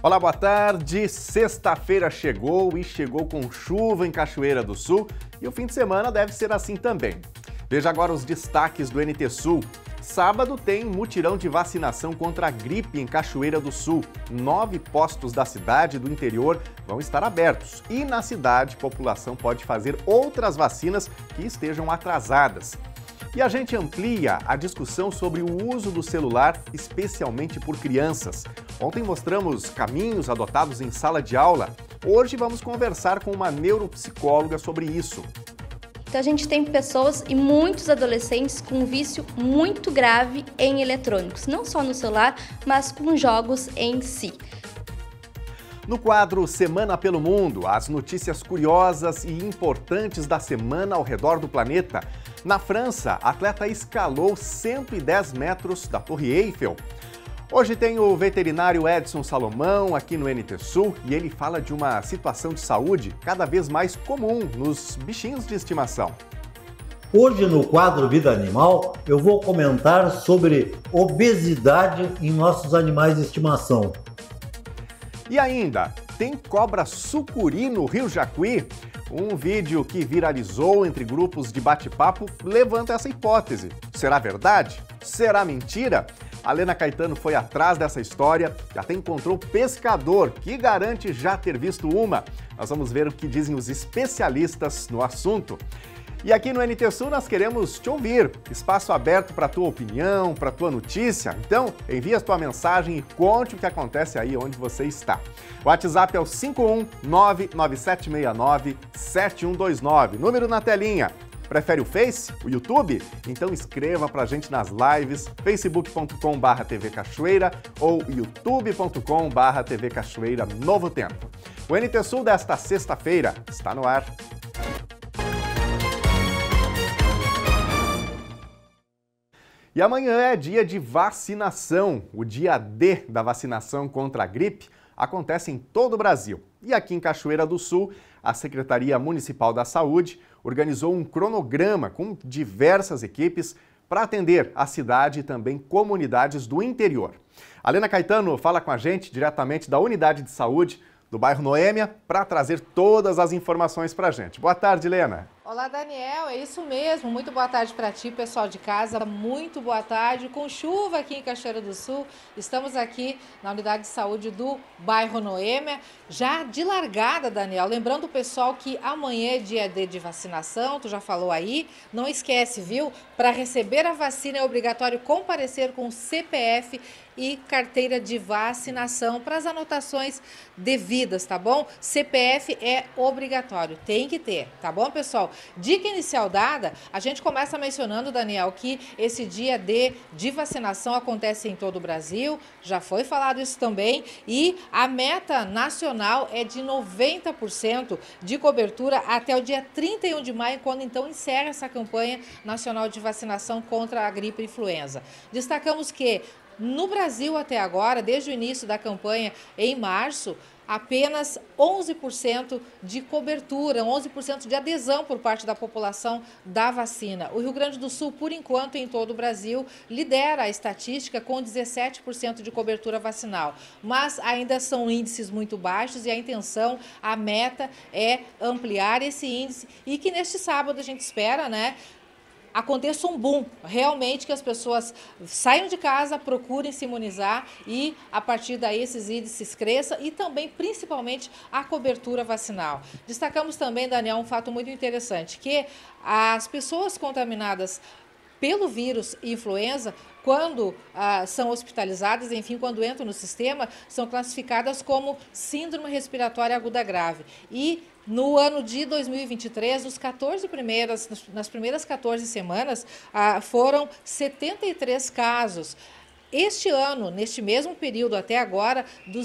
Olá, boa tarde. Sexta-feira chegou e chegou com chuva em Cachoeira do Sul e o fim de semana deve ser assim também. Veja agora os destaques do NT Sul. Sábado tem mutirão de vacinação contra a gripe em Cachoeira do Sul. 9 postos da cidade e do interior vão estar abertos e na cidade a população pode fazer outras vacinas que estejam atrasadas. E a gente amplia a discussão sobre o uso do celular, especialmente por crianças. Ontem mostramos caminhos adotados em sala de aula. Hoje vamos conversar com uma neuropsicóloga sobre isso. Então a gente tem pessoas e muitos adolescentes com um vício muito grave em eletrônicos, não só no celular, mas com jogos em si. No quadro Semana pelo Mundo, as notícias curiosas e importantes da semana ao redor do planeta. Na França, a atleta escalou 110 metros da Torre Eiffel. Hoje tem o veterinário Edson Salomão aqui no NT Sul e ele fala de uma situação de saúde cada vez mais comum nos bichinhos de estimação. Hoje no quadro Vida Animal eu vou comentar sobre obesidade em nossos animais de estimação. E ainda, tem cobra sucuri no Rio Jacuí? Um vídeo que viralizou entre grupos de bate-papo levanta essa hipótese. Será verdade? Será mentira? A Lena Caetano foi atrás dessa história e até encontrou pescador que garante já ter visto uma. Nós vamos ver o que dizem os especialistas no assunto. E aqui no NT Sul nós queremos te ouvir. Espaço aberto para a tua opinião, para a tua notícia. Então, envia a tua mensagem e conte o que acontece aí onde você está. O WhatsApp é o 51997697129. Número na telinha. Prefere o Face, o YouTube? Então escreva pra gente nas lives, facebook.com/TV Cachoeira ou youtube.com/TV Cachoeira Novo Tempo. O NT Sul desta sexta-feira está no ar. E amanhã é dia de vacinação. O dia D da vacinação contra a gripe acontece em todo o Brasil. E aqui em Cachoeira do Sul, a Secretaria Municipal da Saúde organizou um cronograma com diversas equipes para atender a cidade e também comunidades do interior. A Lena Caetano fala com a gente diretamente da Unidade de Saúde do bairro Noêmia para trazer todas as informações para a gente. Boa tarde, Lena. Olá, Daniel, é isso mesmo. Muito boa tarde para ti, pessoal de casa. Muito boa tarde. Com chuva aqui em Cachoeira do Sul, estamos aqui na Unidade de Saúde do bairro Noêmia, já de largada, Daniel. Lembrando o pessoal que amanhã é dia D de vacinação, tu já falou aí. Não esquece, viu? Para receber a vacina é obrigatório comparecer com CPF e carteira de vacinação para as anotações devidas, tá bom? CPF é obrigatório, tem que ter, tá bom, pessoal? Dica inicial dada, a gente começa mencionando, Daniel, que esse dia D de vacinação acontece em todo o Brasil, já foi falado isso também, e a meta nacional é de 90% de cobertura até o dia 31 de maio, quando então encerra essa campanha nacional de vacinação contra a gripe e influenza. Destacamos que no Brasil até agora, desde o início da campanha em março, apenas 11% de cobertura, 11% de adesão por parte da população da vacina. O Rio Grande do Sul, por enquanto, em todo o Brasil, lidera a estatística com 17% de cobertura vacinal. Mas ainda são índices muito baixos e a intenção, a meta é ampliar esse índice e que neste sábado a gente espera, né, aconteça um boom, realmente que as pessoas saiam de casa, procurem se imunizar e a partir daí esses índices cresçam e também principalmente a cobertura vacinal. Destacamos também, Daniel, um fato muito interessante, que as pessoas contaminadas pelo vírus influenza, quando são hospitalizadas, enfim, quando entram no sistema, são classificadas como síndrome respiratória aguda grave. E no ano de 2023, nas primeiras 14 semanas, foram 73 casos. Este ano, neste mesmo período até agora,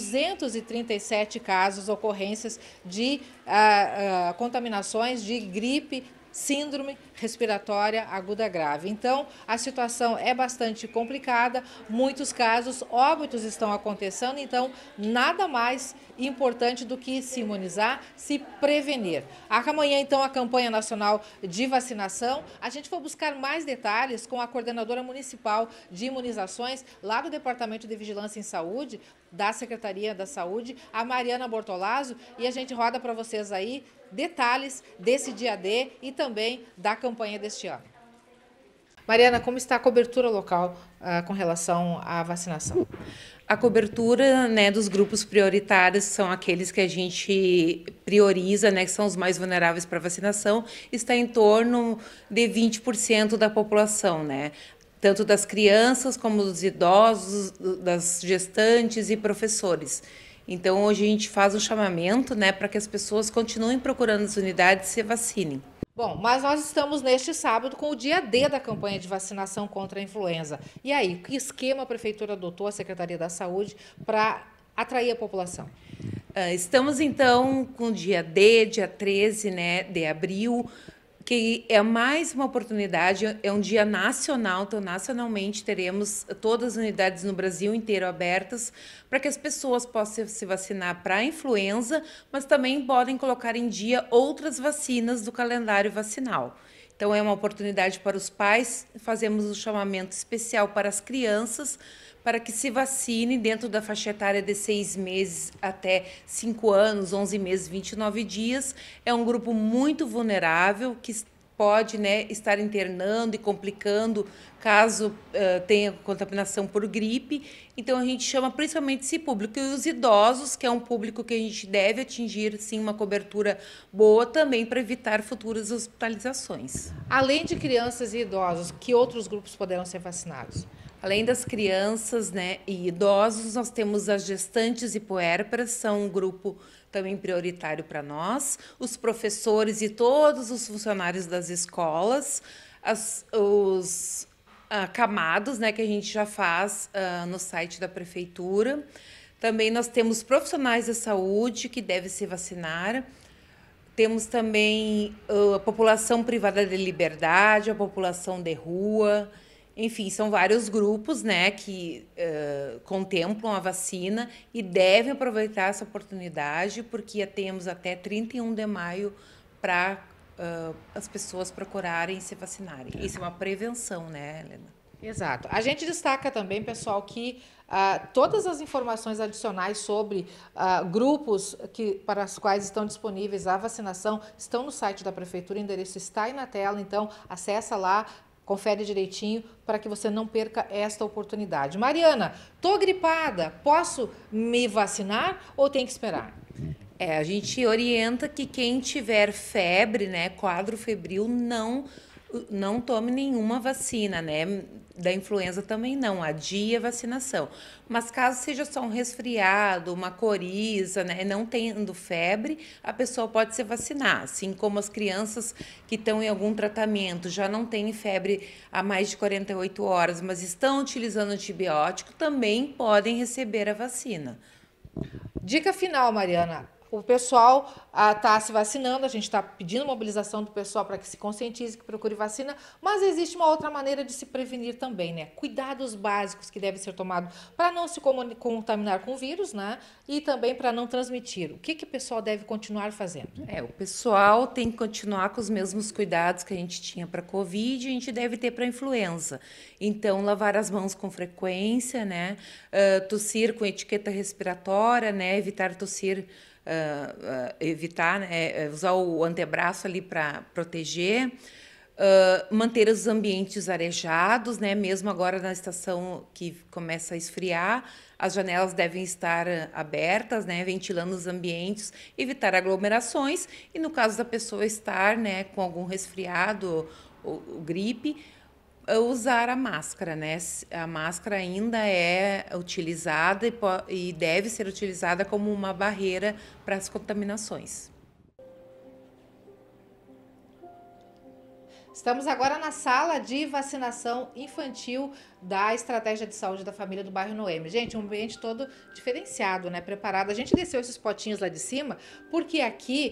237 casos, ocorrências de contaminações de gripe, síndrome respiratória aguda grave. Então, a situação é bastante complicada, muitos casos, óbitos estão acontecendo, então nada mais importante do que se imunizar, se prevenir. Amanhã, então, a campanha nacional de vacinação. A gente foi buscar mais detalhes com a coordenadora municipal de imunizações lá do Departamento de Vigilância em Saúde, da Secretaria da Saúde, a Mariana Bortolazzo, e a gente roda para vocês aí detalhes desse dia D e também da campanha deste ano. Mariana, como está a cobertura local com relação à vacinação? A cobertura, né, dos grupos prioritários, são aqueles que a gente prioriza, né, que são os mais vulneráveis para vacinação, está em torno de 20% da população, né? Tanto das crianças como dos idosos, das gestantes e professores. Então, hoje a gente faz um chamamento, né, para que as pessoas continuem procurando as unidades e se vacinem. Bom, mas nós estamos neste sábado com o dia D da campanha de vacinação contra a influenza. E aí, que esquema a Prefeitura adotou, a Secretaria da Saúde, para atrair a população? Estamos, então, com o dia D, dia 13, né, de abril, que é mais uma oportunidade, é um dia nacional, então nacionalmente teremos todas as unidades no Brasil inteiro abertas para que as pessoas possam se vacinar para a influenza, mas também podem colocar em dia outras vacinas do calendário vacinal. Então é uma oportunidade para os pais, fazemos um chamamento especial para as crianças, para que se vacinem dentro da faixa etária de 6 meses até 5 anos, 11 meses, 29 dias. É um grupo muito vulnerável que pode, né, estar internando e complicando caso tenha contaminação por gripe. Então, a gente chama principalmente esse público. E os idosos, que é um público que a gente deve atingir, sim, uma cobertura boa também para evitar futuras hospitalizações. Além de crianças e idosos, que outros grupos poderão ser vacinados? Além das crianças, né, e idosos, nós temos as gestantes e puérperas, são um grupo também prioritário para nós, os professores e todos os funcionários das escolas, os acamados, né, que a gente já faz no site da Prefeitura. Também nós temos profissionais da saúde que devem se vacinar. Temos também a população privada de liberdade, a população de rua. Enfim, são vários grupos, né, que contemplam a vacina e devem aproveitar essa oportunidade, porque temos até 31 de maio para as pessoas procurarem se vacinarem. Isso é uma prevenção, né, Helena? Exato. A gente destaca também, pessoal, que todas as informações adicionais sobre grupos para os quais estão disponíveis a vacinação estão no site da Prefeitura, o endereço está aí na tela, então acessa lá, confere direitinho para que você não perca esta oportunidade. Mariana, tô gripada, posso me vacinar ou tem que esperar? A gente orienta que quem tiver febre, né, quadro febril, não tome nenhuma vacina, né? Da influenza também não, adia a vacinação. Mas caso seja só um resfriado, uma coriza, né, não tendo febre, a pessoa pode se vacinar. Assim como as crianças que estão em algum tratamento, já não têm febre há mais de 48 horas, mas estão utilizando antibiótico, também podem receber a vacina. Dica final, Mariana. O pessoal está se vacinando, a gente está pedindo mobilização do pessoal para que se conscientize, que procure vacina, mas existe uma outra maneira de se prevenir também, né? Cuidados básicos que devem ser tomados para não se contaminar com o vírus, né? E também para não transmitir. O que o pessoal deve continuar fazendo? O pessoal tem que continuar com os mesmos cuidados que a gente tinha para a Covid, a gente deve ter para a influenza. Então, lavar as mãos com frequência, né? Tossir com etiqueta respiratória, né? Evitar tossir, evitar, né, usar o antebraço ali para proteger, manter os ambientes arejados, né, mesmo agora na estação que começa a esfriar, as janelas devem estar abertas, né, ventilando os ambientes, evitar aglomerações e no caso da pessoa estar, né, com algum resfriado ou gripe, usar a máscara, né? A máscara ainda é utilizada e deve ser utilizada como uma barreira para as contaminações. Estamos agora na sala de vacinação infantil da Estratégia de Saúde da Família do bairro Noêmia. Gente, um ambiente todo diferenciado, né? Preparado. A gente desceu esses potinhos lá de cima porque aqui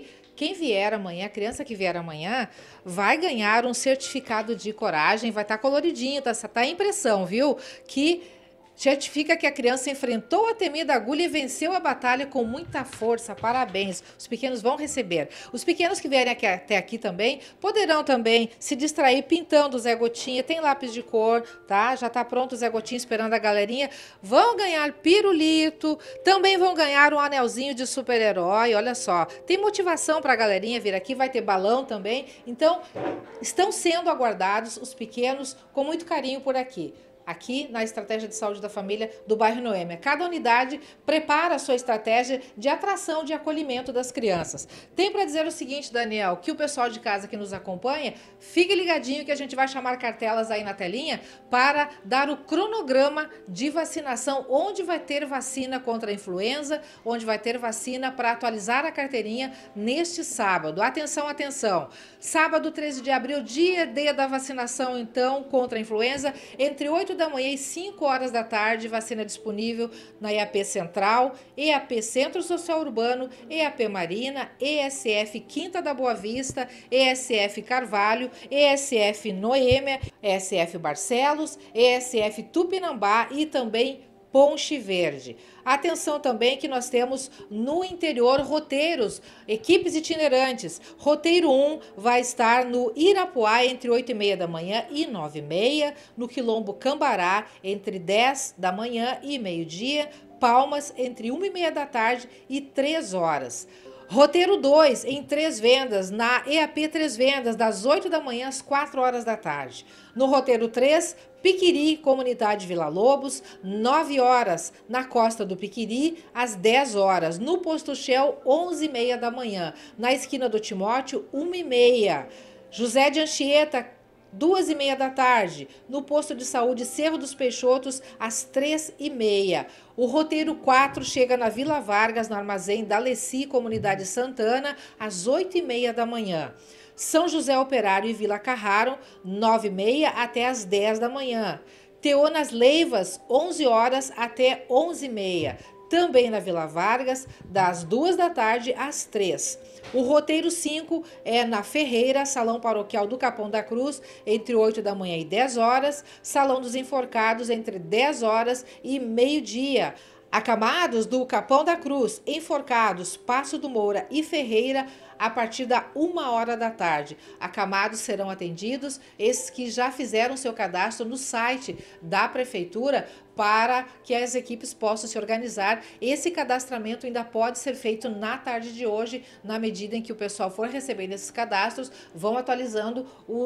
quem vier amanhã, a criança que vier amanhã, vai ganhar um certificado de coragem, vai estar coloridinho, tá impressão, viu? Que certifica que a criança enfrentou a temida agulha e venceu a batalha com muita força. Parabéns. Os pequenos vão receber. Os pequenos que vierem até aqui também poderão também se distrair pintando o Zé Gotinha. Tem lápis de cor, tá? Já tá pronto o Zé Gotinha esperando a galerinha. Vão ganhar pirulito. Também vão ganhar um anelzinho de super-herói. Olha só. Tem motivação para a galerinha vir aqui. Vai ter balão também. Então, estão sendo aguardados os pequenos com muito carinho por aqui. Aqui na Estratégia de Saúde da Família do bairro Noêmia. Cada unidade prepara a sua estratégia de atração, de acolhimento das crianças. Tem para dizer o seguinte, Daniel, que o pessoal de casa que nos acompanha, fique ligadinho que a gente vai chamar cartelas aí na telinha para dar o cronograma de vacinação, onde vai ter vacina contra a influenza, onde vai ter vacina para atualizar a carteirinha neste sábado. Atenção, atenção! Sábado, 13 de abril, dia D da vacinação, então, contra a influenza, entre 8 da manhã e 5 horas da tarde, vacina disponível na EAP Central, EAP Centro Social Urbano, EAP Marina, ESF Quinta da Boa Vista, ESF Carvalho, ESF Noêmia, ESF Barcelos, ESF Tupinambá e também Ponte Verde. Atenção também que nós temos no interior roteiros, equipes itinerantes. Roteiro 1 vai estar no Irapuá entre 8h30 da manhã e 9h30, no Quilombo Cambará entre 10 da manhã e meio-dia, Palmas entre 1h30 da tarde e 3 horas. Roteiro 2, em 3 vendas, na EAP 3 vendas, das 8 da manhã às 4 horas da tarde. No roteiro 3, Piquiri, Comunidade Vila Lobos, 9 horas, na Costa do Piquiri, às 10 horas. No Posto Shell, 11h30 da manhã. Na esquina do Timóteo, 1h30. José de Anchieta, 2h30 da tarde, no posto de saúde Cerro dos Peixotos, às 3h30. O roteiro 4 chega na Vila Vargas, no armazém da Leci, Comunidade Santana, às 8h30 da manhã. São José Operário e Vila Carraro, 9h30 até às 10 da manhã. Teô nas Leivas, 11 horas até 11h30. Também na Vila Vargas, das 2 da tarde às 3. O roteiro 5 é na Ferreira, Salão Paroquial do Capão da Cruz, entre 8 da manhã e 10 horas. Salão dos Enforcados, entre 10 horas e meio-dia. Acamados do Capão da Cruz, Enforcados, Passo do Moura e Ferreira, a partir da 1 hora da tarde. Acamados serão atendidos esses que já fizeram seu cadastro no site da Prefeitura para que as equipes possam se organizar. Esse cadastramento ainda pode ser feito na tarde de hoje, na medida em que o pessoal for recebendo esses cadastros, vão atualizando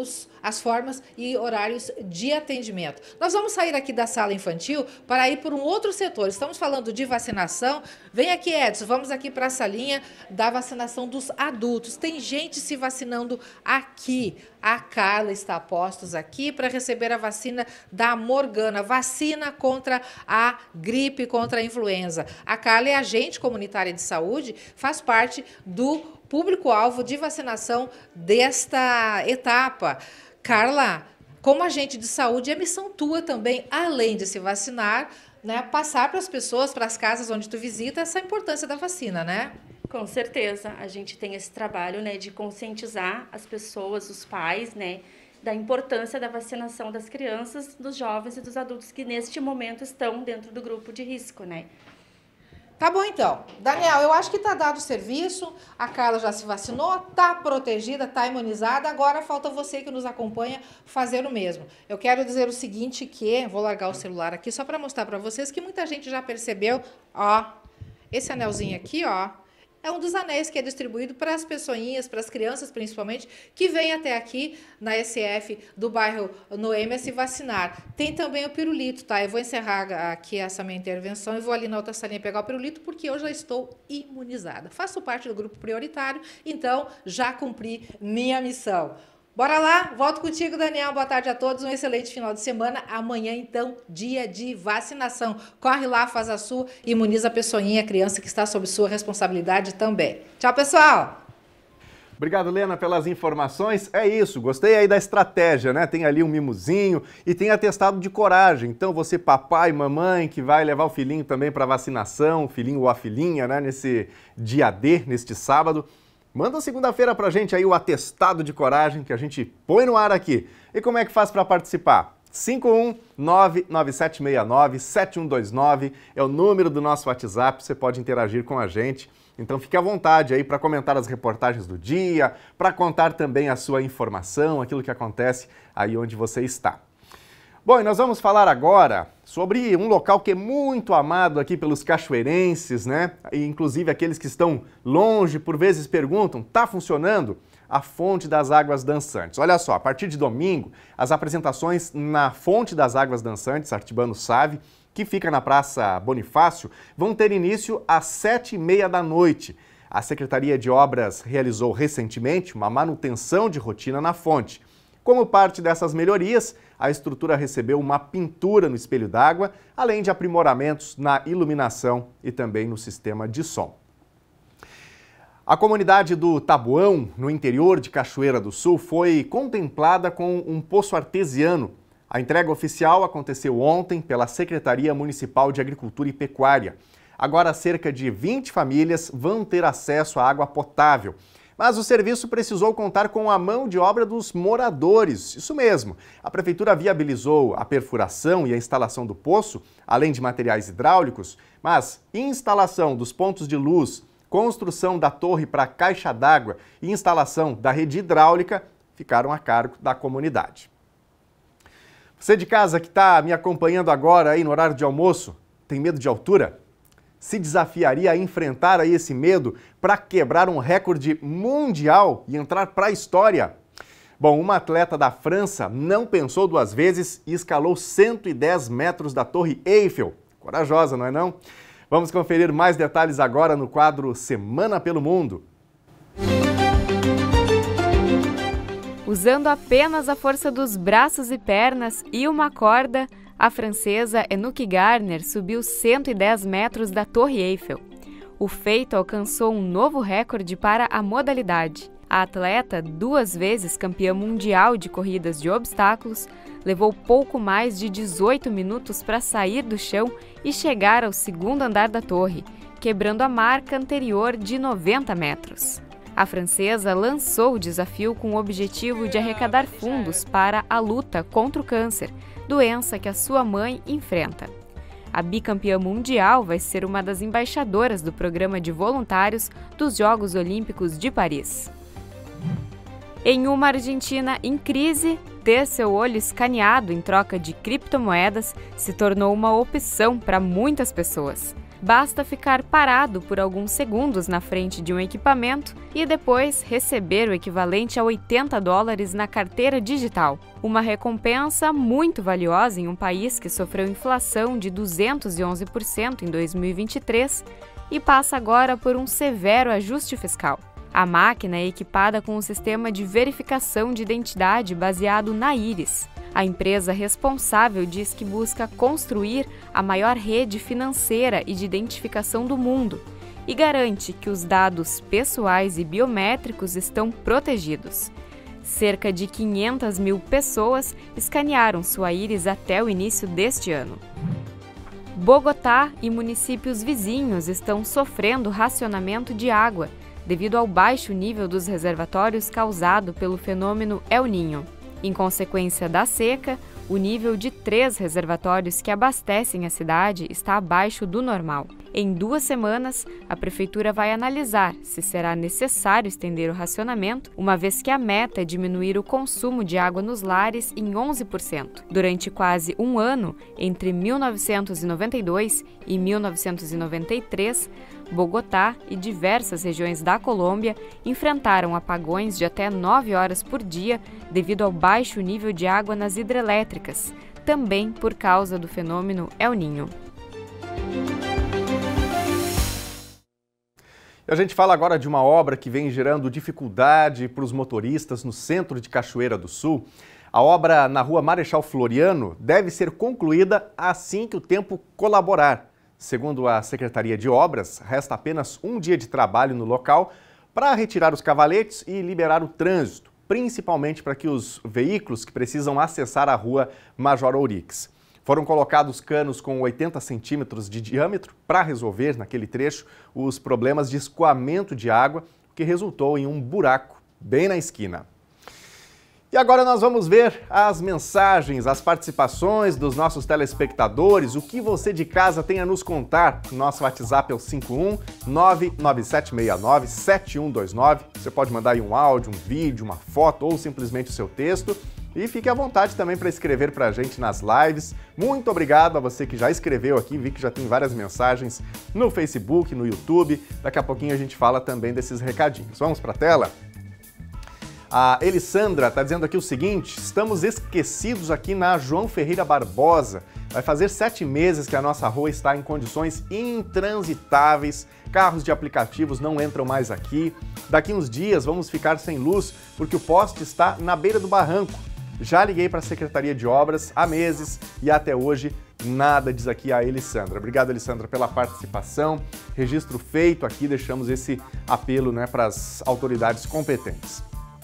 as formas e horários de atendimento. Nós vamos sair aqui da sala infantil para ir por um outro setor. Estamos falando de vacinação. Vem aqui, Edson, vamos aqui para a salinha da vacinação dos adultos. Tem gente se vacinando aqui. A Carla está a postos aqui para receber a vacina da Morgana, vacina contra a gripe, contra a influenza. A Carla é agente comunitária de saúde, faz parte do público-alvo de vacinação desta etapa. Carla, como agente de saúde, é missão tua também, além de se vacinar, né, passar para as pessoas, para as casas onde tu visita, essa importância da vacina, né? Com certeza, a gente tem esse trabalho, né, de conscientizar as pessoas, os pais, né, da importância da vacinação das crianças, dos jovens e dos adultos que neste momento estão dentro do grupo de risco, né? Tá bom, então. Daniel, eu acho que tá dado o serviço, a Carla já se vacinou, tá protegida, tá imunizada, agora falta você que nos acompanha fazer o mesmo. Eu quero dizer o seguinte que, vou largar o celular aqui só para mostrar para vocês que muita gente já percebeu, ó, esse anelzinho aqui, ó, é um dos anéis que é distribuído para as pessoinhas, para as crianças principalmente, que vêm até aqui na SF do bairro Noêmia se vacinar. Tem também o pirulito, tá? Eu vou encerrar aqui essa minha intervenção e vou ali na outra salinha pegar o pirulito, porque eu já estou imunizada. Faço parte do grupo prioritário, então já cumpri minha missão. Bora lá, volto contigo, Daniel. Boa tarde a todos, um excelente final de semana. Amanhã, então, dia de vacinação. Corre lá, faz a sua, imuniza a pessoinha, a criança que está sob sua responsabilidade também. Tchau, pessoal! Obrigado, Lena, pelas informações. É isso, gostei aí da estratégia, né? Tem ali um mimozinho e tem atestado de coragem. Então, você, papai, mamãe, que vai levar o filhinho também para vacinação, o filhinho ou a filhinha, né? Nesse dia D, neste sábado, Manda segunda-feira pra gente aí o atestado de coragem que a gente põe no ar aqui. E como é que faz para participar? 51997697129 é o número do nosso WhatsApp, você pode interagir com a gente. Então fique à vontade aí para comentar as reportagens do dia, para contar também a sua informação, aquilo que acontece aí onde você está. Bom, e nós vamos falar agora sobre um local que é muito amado aqui pelos cachoeirenses, né? E inclusive aqueles que estão longe, por vezes perguntam, tá funcionando? A Fonte das Águas Dançantes. Olha só, a partir de domingo, as apresentações na Fonte das Águas Dançantes, Artibano Save, que fica na Praça Bonifácio, vão ter início às 7h30 da noite. A Secretaria de Obras realizou recentemente uma manutenção de rotina na fonte. Como parte dessas melhorias, a estrutura recebeu uma pintura no espelho d'água, além de aprimoramentos na iluminação e também no sistema de som. A comunidade do Tabuão, no interior de Cachoeira do Sul, foi contemplada com um poço artesiano. A entrega oficial aconteceu ontem pela Secretaria Municipal de Agricultura e Pecuária. Agora, cerca de 20 famílias vão ter acesso à água potável. Mas o serviço precisou contar com a mão de obra dos moradores. Isso mesmo, a Prefeitura viabilizou a perfuração e a instalação do poço, além de materiais hidráulicos, mas instalação dos pontos de luz, construção da torre para caixa d'água e instalação da rede hidráulica ficaram a cargo da comunidade. Você de casa que está me acompanhando agora aí no horário de almoço, tem medo de altura? Se desafiaria a enfrentar aí esse medo para quebrar um recorde mundial e entrar para a história? Bom, uma atleta da França não pensou duas vezes e escalou 110 metros da Torre Eiffel. Corajosa, não é não? Vamos conferir mais detalhes agora no quadro Semana pelo Mundo. Usando apenas a força dos braços e pernas e uma corda, a francesa Anouk Garner subiu 110 metros da Torre Eiffel. O feito alcançou um novo recorde para a modalidade. A atleta, 2 vezes campeã mundial de corridas de obstáculos, levou pouco mais de 18 minutos para sair do chão e chegar ao segundo andar da torre, quebrando a marca anterior de 90 metros. A francesa lançou o desafio com o objetivo de arrecadar fundos para a luta contra o câncer, doença que a sua mãe enfrenta. A bicampeã mundial vai ser uma das embaixadoras do programa de voluntários dos Jogos Olímpicos de Paris. Em uma Argentina em crise, ter seu olho escaneado em troca de criptomoedas se tornou uma opção para muitas pessoas. Basta ficar parado por alguns segundos na frente de um equipamento e depois receber o equivalente a $80 na carteira digital. Uma recompensa muito valiosa em um país que sofreu inflação de 211% em 2023 e passa agora por um severo ajuste fiscal. A máquina é equipada com um sistema de verificação de identidade baseado na íris. A empresa responsável diz que busca construir a maior rede financeira e de identificação do mundo e garante que os dados pessoais e biométricos estão protegidos. Cerca de 500 mil pessoas escanearam sua íris até o início deste ano. Bogotá e municípios vizinhos estão sofrendo racionamento de água devido ao baixo nível dos reservatórios causado pelo fenômeno El Niño. Em consequência da seca, o nível de 3 reservatórios que abastecem a cidade está abaixo do normal. Em 2 semanas, a Prefeitura vai analisar se será necessário estender o racionamento, uma vez que a meta é diminuir o consumo de água nos lares em 11%. Durante quase um ano, entre 1992 e 1993, Bogotá e diversas regiões da Colômbia enfrentaram apagões de até 9 horas por dia devido ao baixo nível de água nas hidrelétricas, também por causa do fenômeno El Niño. A gente fala agora de uma obra que vem gerando dificuldade para os motoristas no centro de Cachoeira do Sul. A obra na rua Marechal Floriano deve ser concluída assim que o tempo colaborar. Segundo a Secretaria de Obras, resta apenas um dia de trabalho no local para retirar os cavaletes e liberar o trânsito, principalmente para que os veículos que precisam acessar a rua Major Ourix. Foram colocados canos com 80 centímetros de diâmetro para resolver, naquele trecho, os problemas de escoamento de água, que resultou em um buraco bem na esquina. E agora nós vamos ver as mensagens, as participações dos nossos telespectadores, o que você de casa tem a nos contar. Nosso WhatsApp é o 51 99769 7129. Você pode mandar aí um áudio, um vídeo, uma foto ou simplesmente o seu texto. E fique à vontade também para escrever para a gente nas lives. Muito obrigado a você que já escreveu aqui, vi que já tem várias mensagens no Facebook, no YouTube. Daqui a pouquinho a gente fala também desses recadinhos. Vamos para a tela? A Elisandra está dizendo aqui o seguinte: estamos esquecidos aqui na João Ferreira Barbosa. Vai fazer 7 meses que a nossa rua está em condições intransitáveis, carros de aplicativos não entram mais aqui. Daqui uns dias vamos ficar sem luz porque o poste está na beira do barranco. Já liguei para a Secretaria de Obras há meses e até hoje nada, diz aqui a Elisandra. Obrigado, Elisandra, pela participação. Registro feito aqui, deixamos esse apelo, para as autoridades competentes.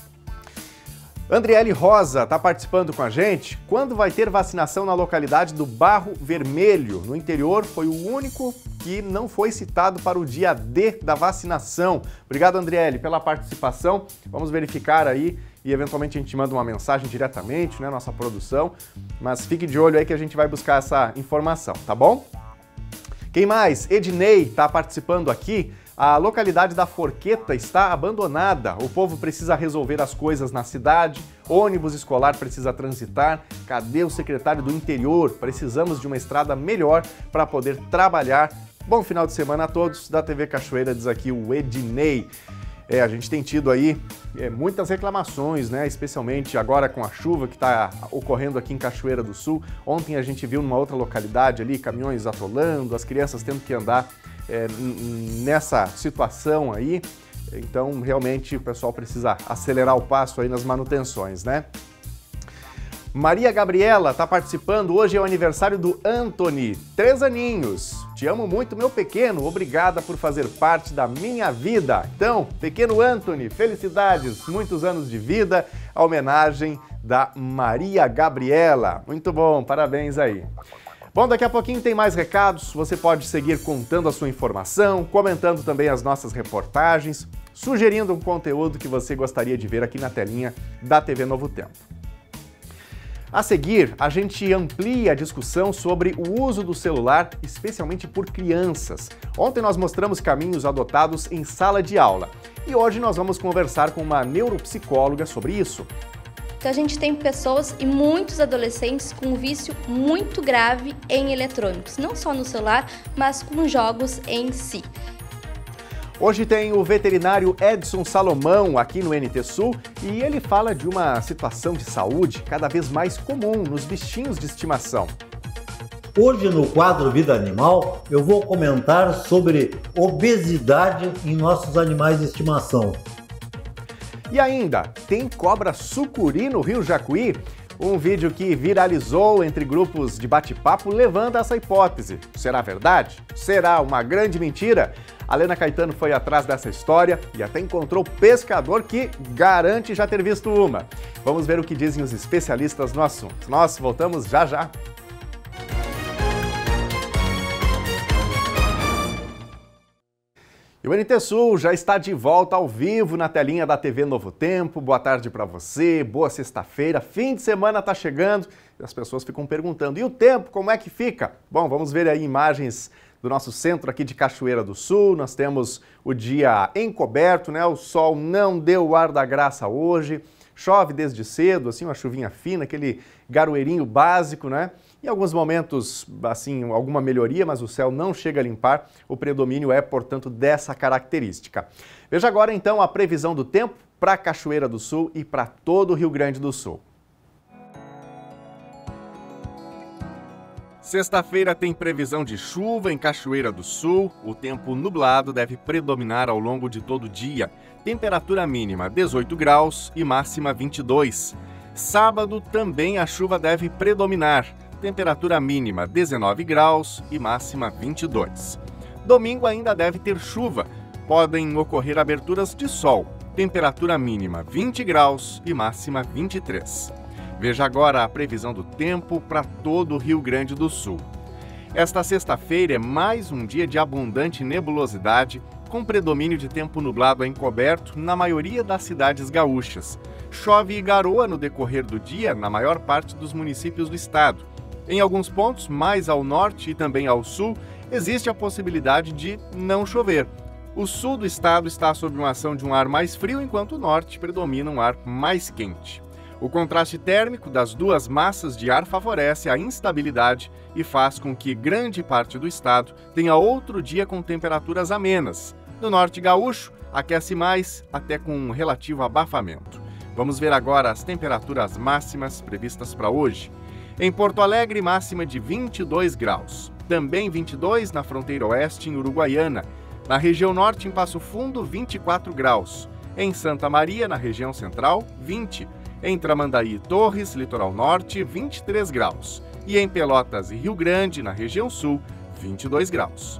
Andriele Rosa está participando com a gente. Quando vai ter vacinação na localidade do Barro Vermelho? No interior foi o único que não foi citado para o dia D da vacinação. Obrigado, Andriele, pela participação. Vamos verificar aí e eventualmente a gente manda uma mensagem diretamente, nossa produção. Mas fique de olho aí que a gente vai buscar essa informação, tá bom? Quem mais? Ednei está participando aqui. A localidade da Forqueta está abandonada. O povo precisa resolver as coisas na cidade, ônibus escolar precisa transitar. Cadê o secretário do interior? Precisamos de uma estrada melhor para poder trabalhar. Bom final de semana a todos. Da TV Cachoeira, diz aqui o Ednei. A gente tem tido aí muitas reclamações, especialmente agora com a chuva que está ocorrendo aqui em Cachoeira do Sul. Ontem a gente viu numa outra localidade ali, caminhões atolando, as crianças tendo que andar nessa situação aí. Então, realmente, o pessoal precisa acelerar o passo aí nas manutenções, Maria Gabriela está participando. Hoje é o aniversário do Anthony, 3 aninhos. Te amo muito, meu pequeno. Obrigada por fazer parte da minha vida. Então, pequeno Anthony, felicidades, muitos anos de vida. A homenagem da Maria Gabriela. Muito bom, parabéns aí. Bom, daqui a pouquinho tem mais recados. Você pode seguir contando a sua informação, comentando também as nossas reportagens, sugerindo um conteúdo que você gostaria de ver aqui na telinha da TV Novo Tempo. A seguir, a gente amplia a discussão sobre o uso do celular, especialmente por crianças. Ontem nós mostramos caminhos adotados em sala de aula e hoje nós vamos conversar com uma neuropsicóloga sobre isso. Então a gente tem pessoas e muitos adolescentes com um vício muito grave em eletrônicos, não só no celular, mas com jogos em si. Hoje tem o veterinário Edson Salomão aqui no NT Sul e ele fala de uma situação de saúde cada vez mais comum nos bichinhos de estimação. Hoje no quadro Vida Animal eu vou comentar sobre obesidade em nossos animais de estimação. E ainda, tem cobra sucuri no Rio Jacuí? Um vídeo que viralizou entre grupos de bate-papo levando essa hipótese. Será verdade? Será uma grande mentira? A Lena Caetano foi atrás dessa história e até encontrou pescador que garante já ter visto uma. Vamos ver o que dizem os especialistas no assunto. Nós voltamos já já. E o NT Sul já está de volta ao vivo na telinha da TV Novo Tempo. Boa tarde para você, boa sexta-feira, fim de semana está chegando e as pessoas ficam perguntando, e o tempo, como é que fica? Bom, vamos ver aí imagens do nosso centro aqui de Cachoeira do Sul. Nós temos o dia encoberto, o sol não deu o ar da graça hoje, chove desde cedo, assim, uma chuvinha fina, aquele garoeirinho básico, Em alguns momentos, assim, alguma melhoria, mas o céu não chega a limpar. O predomínio é, portanto, dessa característica. Veja agora, então, a previsão do tempo para Cachoeira do Sul e para todo o Rio Grande do Sul. Sexta-feira tem previsão de chuva em Cachoeira do Sul. O tempo nublado deve predominar ao longo de todo o dia. Temperatura mínima 18 graus e máxima 22. Sábado também a chuva deve predominar. Temperatura mínima 19 graus e máxima 22. Domingo ainda deve ter chuva. Podem ocorrer aberturas de sol. Temperatura mínima 20 graus e máxima 23. Veja agora a previsão do tempo para todo o Rio Grande do Sul. Esta sexta-feira é mais um dia de abundante nebulosidade, com predomínio de tempo nublado a encoberto na maioria das cidades gaúchas. Chove e garoa no decorrer do dia na maior parte dos municípios do estado. Em alguns pontos, mais ao norte e também ao sul, existe a possibilidade de não chover. O sul do estado está sob uma ação de um ar mais frio, enquanto o norte predomina um ar mais quente. O contraste térmico das duas massas de ar favorece a instabilidade e faz com que grande parte do estado tenha outro dia com temperaturas amenas. No norte gaúcho, aquece mais, até com um relativo abafamento. Vamos ver agora as temperaturas máximas previstas para hoje. Em Porto Alegre, máxima de 22 graus. Também 22 na fronteira oeste, em Uruguaiana. Na região norte, em Passo Fundo, 24 graus. Em Santa Maria, na região central, 20. Em Tramandaí e Torres, litoral norte, 23 graus. E em Pelotas e Rio Grande, na região sul, 22 graus.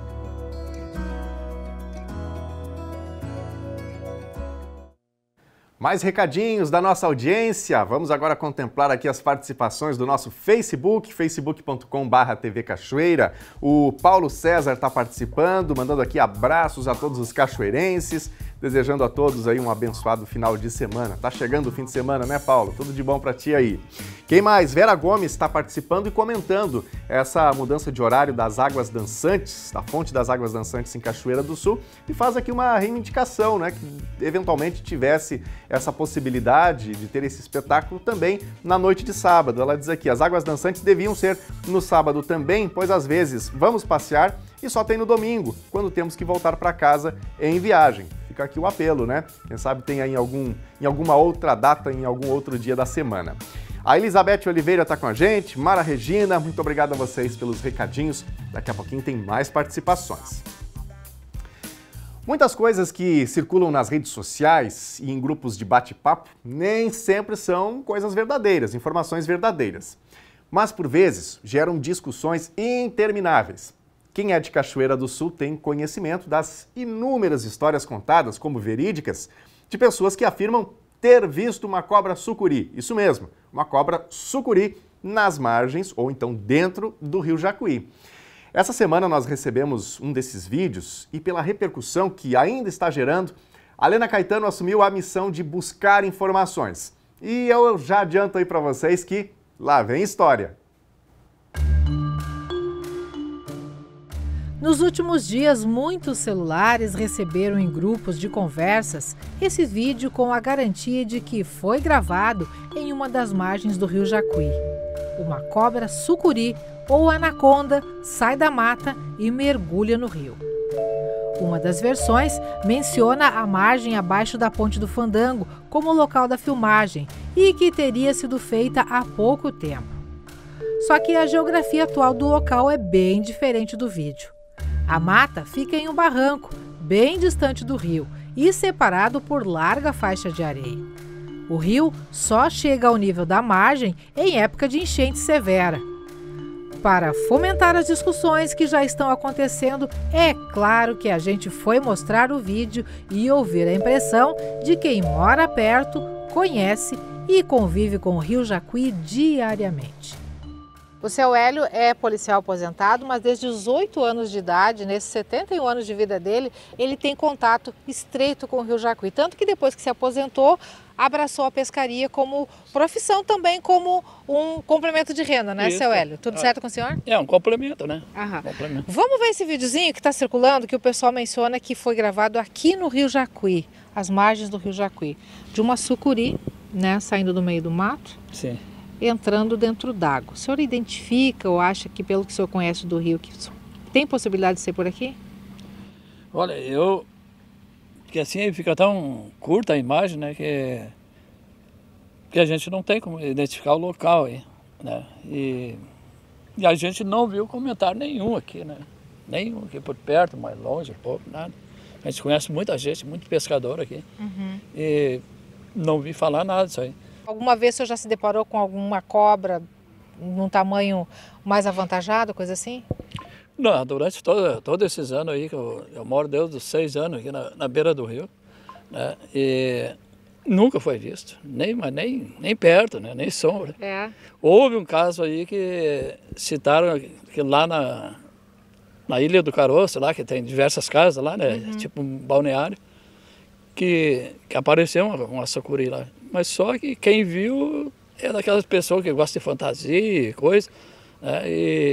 Mais recadinhos da nossa audiência. Vamos agora contemplar aqui as participações do nosso Facebook, facebook.com/TV Cachoeira. O Paulo César está participando, mandando aqui abraços a todos os cachoeirenses, desejando a todos aí um abençoado final de semana. Tá chegando o fim de semana, né, Paulo? Tudo de bom para ti aí. Quem mais? Vera Gomes está participando e comentando essa mudança de horário das águas dançantes, da fonte das águas dançantes em Cachoeira do Sul, e faz aqui uma reivindicação, né, que eventualmente tivesse essa possibilidade de ter esse espetáculo também na noite de sábado. Ela diz aqui, as águas dançantes deviam ser no sábado também, pois às vezes vamos passear e só tem no domingo, quando temos que voltar para casa em viagem. Fica aqui o apelo, né? Quem sabe tem aí em alguma outra data, em algum outro dia da semana. A Elizabeth Oliveira está com a gente, Mara Regina, muito obrigado a vocês pelos recadinhos. Daqui a pouquinho tem mais participações. Muitas coisas que circulam nas redes sociais e em grupos de bate-papo nem sempre são coisas verdadeiras, informações verdadeiras. Mas, por vezes, geram discussões intermináveis. Quem é de Cachoeira do Sul tem conhecimento das inúmeras histórias contadas como verídicas de pessoas que afirmam ter visto uma cobra sucuri. Isso mesmo, uma cobra sucuri nas margens ou então dentro do rio Jacuí. Essa semana nós recebemos um desses vídeos e pela repercussão que ainda está gerando, a Lena Caetano assumiu a missão de buscar informações. E eu já adianto aí para vocês que lá vem história. Nos últimos dias, muitos celulares receberam em grupos de conversas esse vídeo com a garantia de que foi gravado em uma das margens do rio Jacuí. Uma cobra sucuri ou anaconda sai da mata e mergulha no rio. Uma das versões menciona a margem abaixo da Ponte do Fandango como local da filmagem e que teria sido feita há pouco tempo. Só que a geografia atual do local é bem diferente do vídeo. A mata fica em um barranco, bem distante do rio e separado por larga faixa de areia. O rio só chega ao nível da margem em época de enchente severa. Para fomentar as discussões que já estão acontecendo, é claro que a gente foi mostrar o vídeo e ouvir a impressão de quem mora perto, conhece e convive com o rio Jacuí diariamente. O seu Hélio é policial aposentado, mas desde os 8 anos de idade, nesses 71 anos de vida dele, ele tem contato estreito com o rio Jacuí. Tanto que depois que se aposentou, abraçou a pescaria como profissão também, como um complemento de renda, né, seu Hélio? Tudo certo com o senhor? É um complemento, né? Complemento. Vamos ver esse videozinho que está circulando, que o pessoal menciona que foi gravado aqui no rio Jacuí, às margens do rio Jacuí, de uma sucuri, né, saindo do meio do mato. Sim. Entrando dentro d'água. O senhor identifica ou acha que, pelo que o senhor conhece do rio, que tem possibilidade de ser por aqui? Olha, que assim fica tão curta a imagem, né, que a gente não tem como identificar o local aí, né, e a gente não viu comentário nenhum aqui, né, nenhum aqui por perto, mais longe, pouco, nada. A gente conhece muita gente, muito pescador aqui, e não vi falar nada disso aí. Alguma vez o senhor já se deparou com alguma cobra num tamanho mais avantajado, coisa assim? Não, durante todos esses anos aí, que eu moro desde os 6 anos aqui na beira do rio, né, e nunca foi visto, nem perto, né, nem sombra. É. Houve um caso aí que citaram que lá na Ilha do Caroço, lá que tem diversas casas lá, né? Tipo um balneário, que apareceu uma sucuri lá. Mas só que quem viu é daquelas pessoas que gostam de fantasia e coisa, né?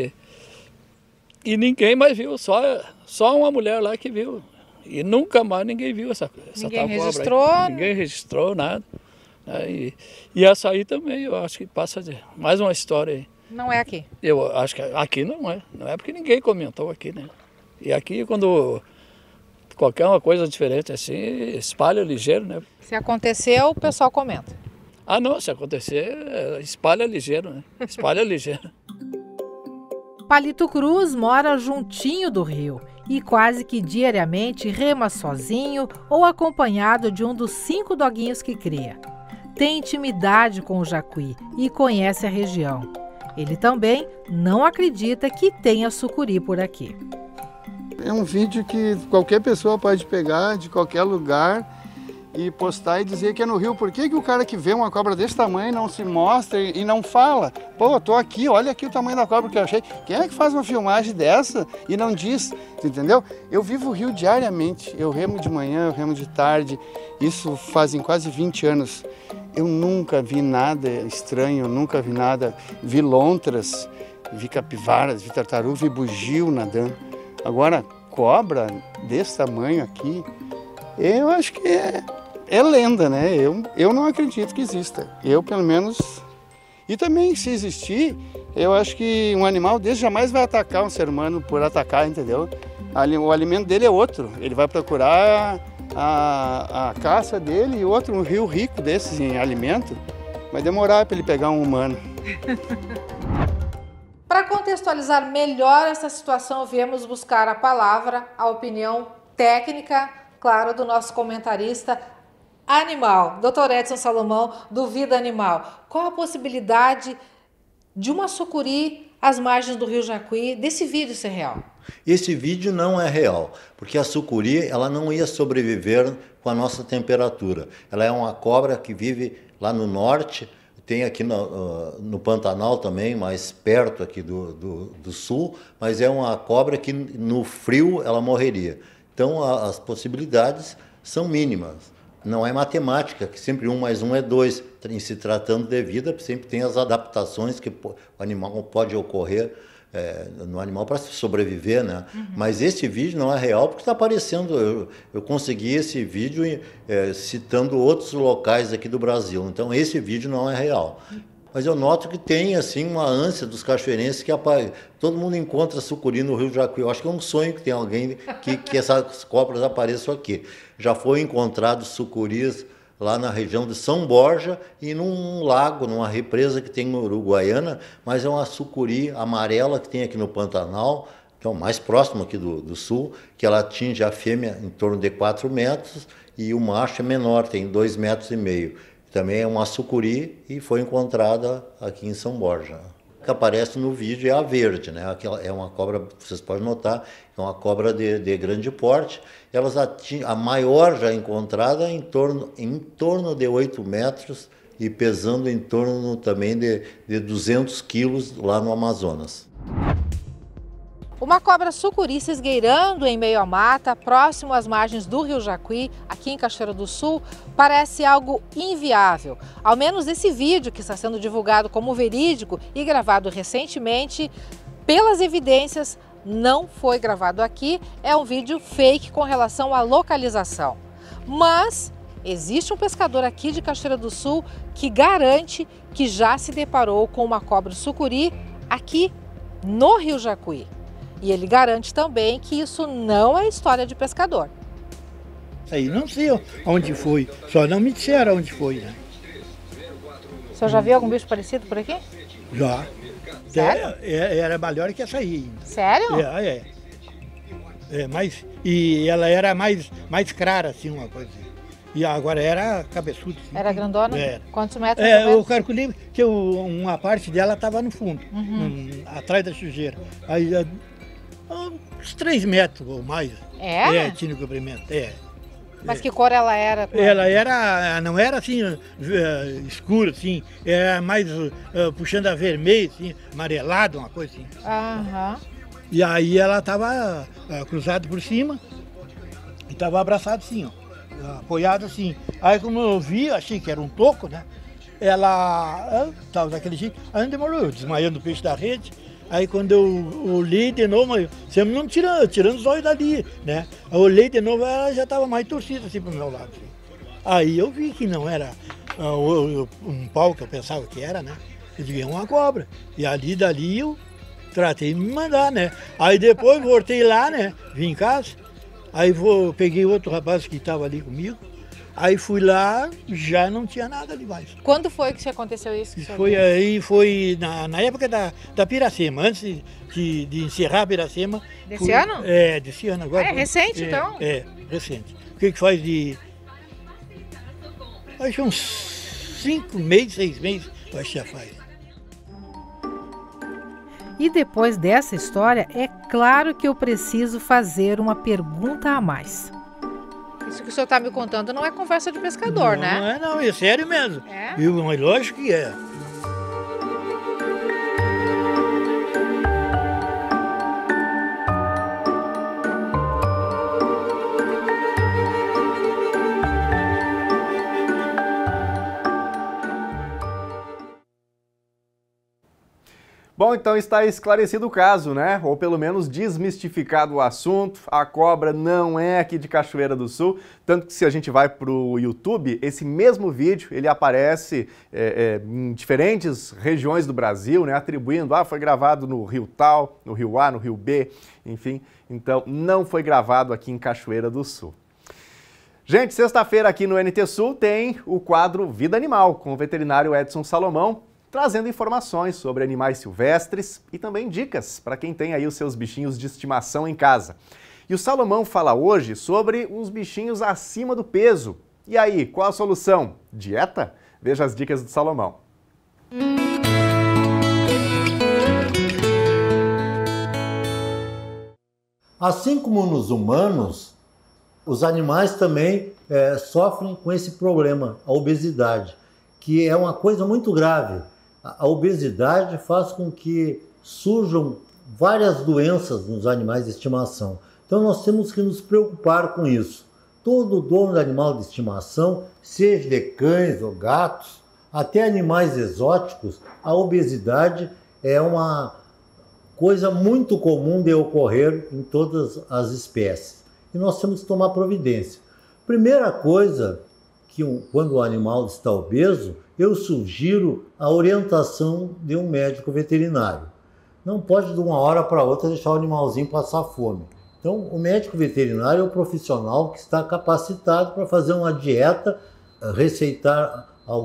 E ninguém mais viu, só uma mulher lá que viu. E nunca mais ninguém viu essa Ninguém tal registrou? cobra aí. Ninguém registrou nada. E essa aí também, eu acho que passa de mais uma história aí. Não é aqui? Eu acho que aqui não é porque ninguém comentou aqui, né? E aqui quando qualquer uma coisa diferente assim, espalha ligeiro, né? Se aconteceu, o pessoal comenta. Ah não, se acontecer, espalha ligeiro, né? Espalha ligeiro. Palito Cruz mora juntinho do rio e quase que diariamente rema sozinho ou acompanhado de um dos 5 doguinhos que cria. Tem intimidade com o jacuí e conhece a região. Ele também não acredita que tenha sucuri por aqui. É um vídeo que qualquer pessoa pode pegar de qualquer lugar e postar e dizer que é no rio. Por que o cara que vê uma cobra desse tamanho não se mostra e não fala? Pô, eu tô aqui, olha aqui o tamanho da cobra que eu achei. Quem é que faz uma filmagem dessa e não diz? Entendeu? Eu vivo o rio diariamente. Eu remo de manhã, eu remo de tarde. Isso fazem quase 20 anos. Eu nunca vi nada estranho, nunca vi nada. Vi lontras, vi capivaras, vi tartaruga, vi bugio nadando. Agora, cobra desse tamanho aqui, eu acho que é lenda, né? Eu não acredito que exista. Eu, pelo menos... E também, se existir, eu acho que um animal desse jamais vai atacar um ser humano por atacar, entendeu? O alimento dele é outro. Ele vai procurar a caça dele e outro, um rio rico desses em alimento. Vai demorar para ele pegar um humano. Para contextualizar melhor essa situação, viemos buscar a palavra, a opinião técnica, claro, do nosso comentarista animal, Dr. Edson Salomão, do Vida Animal. Qual a possibilidade de uma sucuri às margens do Rio Jacuí, desse vídeo ser real? Esse vídeo não é real, porque a sucuri ela não ia sobreviver com a nossa temperatura. Ela é uma cobra que vive lá no norte, tem aqui no Pantanal também, mais perto aqui do sul, mas é uma cobra que no frio ela morreria. Então as possibilidades são mínimas. Não é matemática, que sempre 1 mais 1 é 2. Em se tratando de vida, sempre tem as adaptações que o animal pode ocorrer no animal para sobreviver, né? Mas esse vídeo não é real porque está aparecendo. Eu consegui esse vídeo citando outros locais aqui do Brasil. Então esse vídeo não é real. Mas eu noto que tem assim uma ânsia dos cachoeirenses que todo mundo encontra sucuri no Rio Jacuí. Eu acho que é um sonho que tem alguém que essas cobras apareçam aqui. Já foi encontrado sucuris lá na região de São Borja e num lago, numa represa que tem no Uruguaiana, mas é uma sucuri amarela que tem aqui no Pantanal, que é o mais próximo aqui do sul, que ela atinge a fêmea em torno de 4 metros e o macho é menor, tem 2,5 metros. Também é uma sucuri e foi encontrada aqui em São Borja. O que aparece no vídeo é a verde, né? É uma cobra, vocês podem notar, é uma cobra de grande porte. A maior já encontrada em torno de 8 metros e pesando em torno também de 200 quilos lá no Amazonas. Uma cobra sucuri se esgueirando em meio à mata, próximo às margens do Rio Jacuí, aqui em Cachoeira do Sul, parece algo inviável. Ao menos esse vídeo, que está sendo divulgado como verídico e gravado recentemente, pelas evidências, não foi gravado aqui, é um vídeo fake com relação à localização. Mas existe um pescador aqui de Cachoeira do Sul que garante que já se deparou com uma cobra sucuri aqui no Rio Jacuí. E ele garante também que isso não é história de pescador. Aí não sei onde foi, só não me disseram onde foi, né? O senhor já viu algum bicho parecido por aqui? Já. Sério? Era melhor que essa aí. Sério? E ela era mais clara, assim, uma coisa. E agora era cabeçuda. Assim. Era grandona? Era. Quantos metros? Eu calculei que uma parte dela estava no fundo, atrás da sujeira. Aí, uns 3 metros ou mais. Tinha no comprimento. Mas que cor ela era? Ela não era assim, escura, assim, era mais puxando a vermelho, assim, amarelado, uma coisa assim. Aham. E aí ela estava cruzada por cima e estava abraçada assim, ó, apoiada assim. Aí como eu vi, achei que era um toco, né? Ela estava daquele jeito, aí demorou, desmaiando o peixe da rede. Aí quando eu olhei de novo, mas sempre não tirando os olhos dali, né? Eu olhei de novo, ela já estava mais torcida assim pro meu lado. Assim. Aí eu vi que não era um pau que eu pensava que era, né? Eu digo, é uma cobra. E dali eu tratei de me mandar, né? Aí depois voltei lá, né? Vim em casa, aí peguei outro rapaz que estava ali comigo. Aí fui lá, já não tinha nada ali mais. Quando foi que aconteceu isso? Foi na época da Piracema, antes de encerrar a Piracema. Desse ano? Desse ano agora. É recente, então? É, recente. O que faz de... Acho que uns 5 meses, 6 meses, acho que já faz. E depois dessa história, é claro que eu preciso fazer uma pergunta a mais. Isso que o senhor está me contando não é conversa de pescador, né? Não, é sério mesmo. É? Mas lógico que é. Bom, então está esclarecido o caso, né? Ou pelo menos desmistificado o assunto. A cobra não é aqui de Cachoeira do Sul, tanto que se a gente vai para o YouTube, esse mesmo vídeo, ele aparece em diferentes regiões do Brasil, né? Atribuindo, foi gravado no Rio tal, no Rio A, no Rio B, enfim. Então, não foi gravado aqui em Cachoeira do Sul. Gente, sexta-feira aqui no NT Sul tem o quadro Vida Animal, com o veterinário Edson Salomão, trazendo informações sobre animais silvestres e também dicas para quem tem aí os seus bichinhos de estimação em casa. E o Salomão fala hoje sobre uns bichinhos acima do peso. E aí, qual a solução? Dieta? Veja as dicas do Salomão. Assim como nos humanos, os animais também sofrem com esse problema, a obesidade, que é uma coisa muito grave. A obesidade faz com que surjam várias doenças nos animais de estimação. Então nós temos que nos preocupar com isso. Todo dono de animal de estimação, seja de cães ou gatos, até animais exóticos, a obesidade é uma coisa muito comum de ocorrer em todas as espécies. E nós temos que tomar providência. Primeira coisa, quando o animal está obeso, eu sugiro a orientação de um médico veterinário. Não pode de uma hora para outra deixar o animalzinho passar fome. Então, o médico veterinário é o profissional que está capacitado para fazer uma dieta, receitar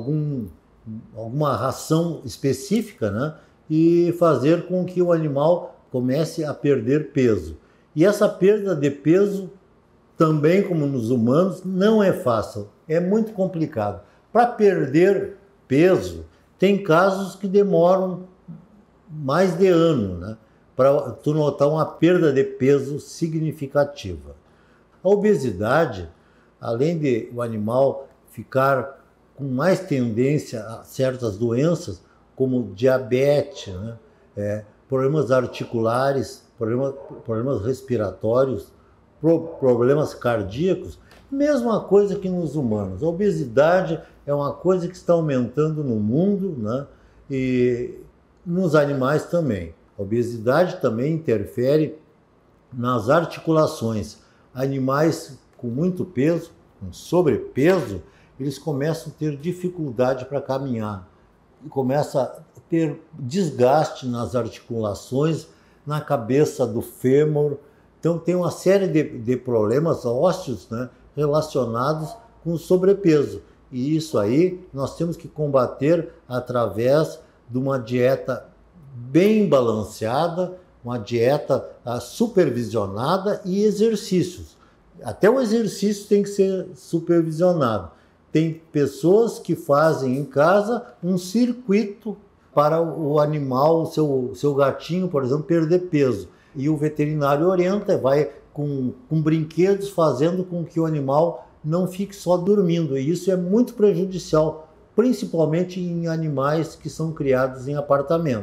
alguma ração específica, né? E fazer com que o animal comece a perder peso. E essa perda de peso, também como nos humanos, não é fácil, é muito complicado. Para perder peso, tem casos que demoram mais de ano, né? Para tu notar uma perda de peso significativa. A obesidade, além de o animal ficar com mais tendência a certas doenças, como diabetes, né? Problemas articulares, problemas respiratórios, problemas cardíacos, mesma coisa que nos humanos. A obesidade é uma coisa que está aumentando no mundo, né? E nos animais também. A obesidade também interfere nas articulações. Animais com muito peso, com sobrepeso, eles começam a ter dificuldade para caminhar. Começa a ter desgaste nas articulações, na cabeça do fêmur. Então tem uma série de problemas ósseos, né, relacionados com o sobrepeso. E isso aí nós temos que combater através de uma dieta bem balanceada, uma dieta supervisionada e exercícios. Até o exercício tem que ser supervisionado. Tem pessoas que fazem em casa um circuito para o animal, o seu gatinho, por exemplo, perder peso. E o veterinário orienta, vai com brinquedos, fazendo com que o animal não fique só dormindo. E isso é muito prejudicial, principalmente em animais que são criados em apartamentos.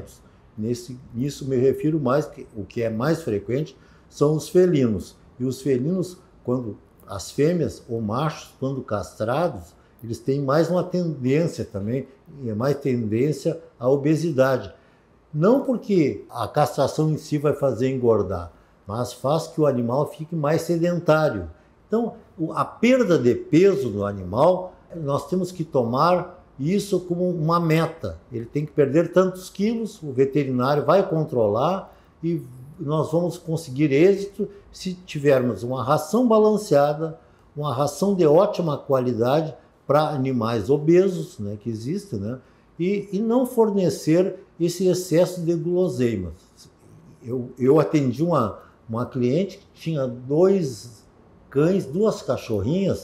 Nisso me refiro mais, o que é mais frequente são os felinos. E os felinos, as fêmeas ou machos, quando castrados, eles têm mais uma tendência também, mais tendência à obesidade. Não porque a castração em si vai fazer engordar, mas faz que o animal fique mais sedentário. Então, a perda de peso do animal, nós temos que tomar isso como uma meta. Ele tem que perder tantos quilos, o veterinário vai controlar e nós vamos conseguir êxito se tivermos uma ração balanceada, uma ração de ótima qualidade para animais obesos, né, que existem, né, e não fornecer esse excesso de guloseimas. Eu atendi uma cliente que tinha 2 cães, 2 cachorrinhas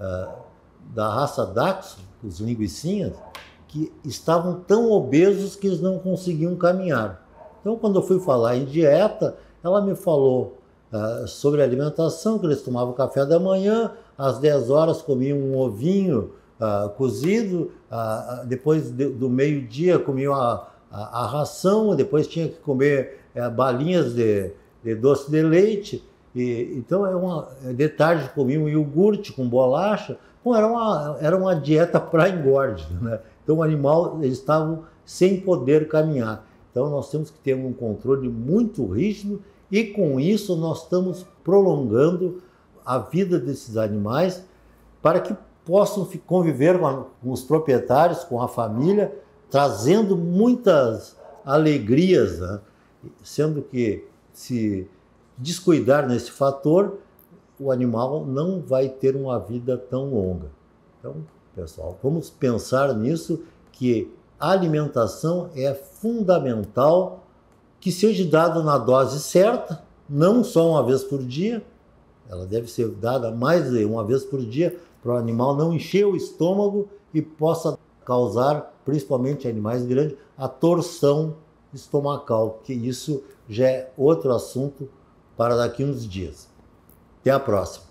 da raça Dachshund, os linguicinhas, que estavam tão obesos que eles não conseguiam caminhar. Então, quando eu fui falar em dieta, ela me falou sobre alimentação, que eles tomavam café da manhã, às 10 horas comiam um ovinho cozido, depois do meio-dia comiam a ração, depois tinha que comer balinhas de doce de leite, então de tarde comiam um iogurte com bolacha. Bom, era uma dieta para engorde, né? Então o animal, eles estavam sem poder caminhar. Então nós temos que ter um controle muito rígido e com isso nós estamos prolongando a vida desses animais para que possam conviver com os proprietários, com a família, trazendo muitas alegrias, né? Sendo que se descuidar nesse fator, o animal não vai ter uma vida tão longa. Então, pessoal, vamos pensar nisso, que a alimentação é fundamental, que seja dada na dose certa, não só uma vez por dia, ela deve ser dada mais de uma vez por dia, para o animal não encher o estômago e possa causar, principalmente em animais grandes, a torção estomacal, que isso já é outro assunto para daqui a uns dias. Até a próxima.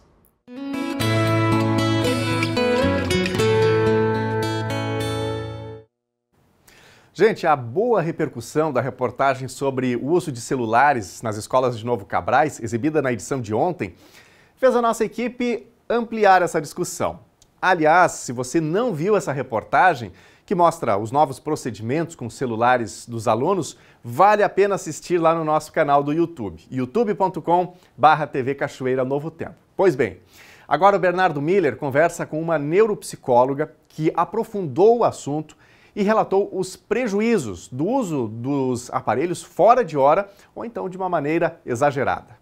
Gente, a boa repercussão da reportagem sobre o uso de celulares nas escolas de Novo Cabrais, exibida na edição de ontem, fez a nossa equipe ampliar essa discussão. Aliás, se você não viu essa reportagem, que mostra os novos procedimentos com celulares dos alunos, vale a pena assistir lá no nosso canal do YouTube, youtube.com/TV Cachoeira Novo Tempo. Pois bem, agora o Bernardo Miller conversa com uma neuropsicóloga que aprofundou o assunto e relatou os prejuízos do uso dos aparelhos fora de hora ou então de uma maneira exagerada.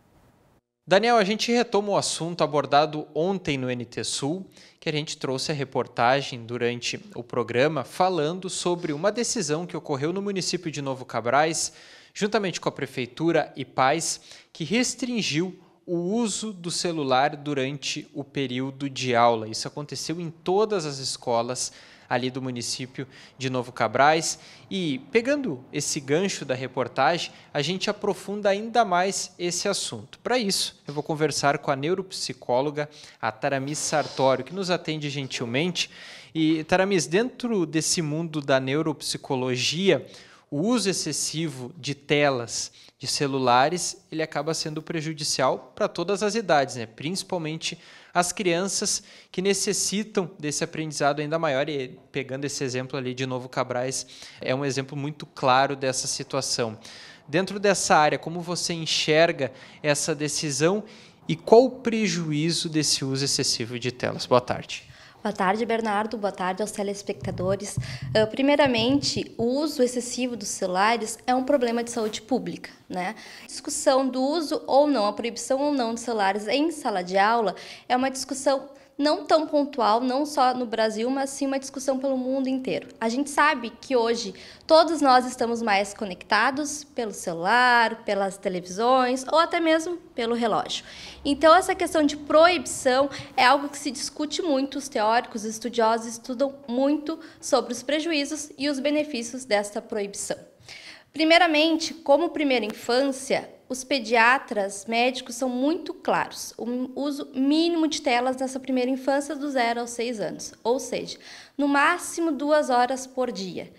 Daniel, a gente retoma o assunto abordado ontem no NT Sul, que a gente trouxe a reportagem durante o programa falando sobre uma decisão que ocorreu no município de Novo Cabrais, juntamente com a prefeitura e pais, que restringiu o uso do celular durante o período de aula. Isso aconteceu em todas as escolas ali do município de Novo Cabrais. E, pegando esse gancho da reportagem, a gente aprofunda ainda mais esse assunto. Para isso, eu vou conversar com a neuropsicóloga, a Taramis Sartório, que nos atende gentilmente. E, Taramis, dentro desse mundo da neuropsicologia, o uso excessivo de telas, de celulares, ele acaba sendo prejudicial para todas as idades, né? Principalmente as crianças que necessitam desse aprendizado ainda maior. E pegando esse exemplo ali de Novo Cabrais, é um exemplo muito claro dessa situação. Dentro dessa área, como você enxerga essa decisão e qual o prejuízo desse uso excessivo de telas? Boa tarde. Boa tarde, Bernardo. Boa tarde aos telespectadores. Primeiramente, o uso excessivo dos celulares é um problema de saúde pública, né? A discussão do uso ou não, a proibição ou não de celulares em sala de aula é uma discussão não tão pontual, não só no Brasil, mas sim uma discussão pelo mundo inteiro. A gente sabe que hoje todos nós estamos mais conectados pelo celular, pelas televisões ou até mesmo pelo relógio. Então, essa questão de proibição é algo que se discute muito, os teóricos, os estudiosos estudam muito sobre os prejuízos e os benefícios desta proibição. Primeiramente, como primeira infância, os pediatras, médicos são muito claros. O uso mínimo de telas nessa primeira infância do 0 aos 6 anos, ou seja, no máximo 2 horas por dia.